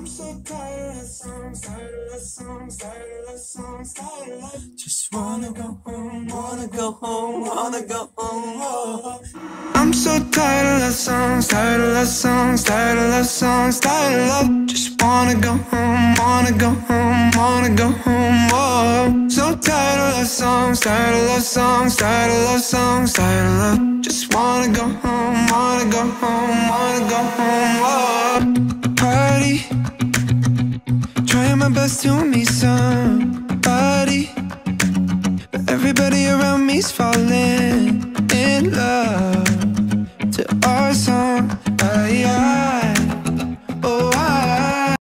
so tired of love songs, tired of love songs, tired of love songs, tired of love. Just wanna go home, wanna go home, wanna go home. Oh. I'm so tired of love songs, tired of love songs, tired of love songs, tired of love. Just wanna go home, wanna go home, wanna go home. Oh. So tired of love songs, tired of love songs, tired of love songs, tired of love. Just wanna go home, wanna go home, wanna go home. Oh. Party, trying my best to meet some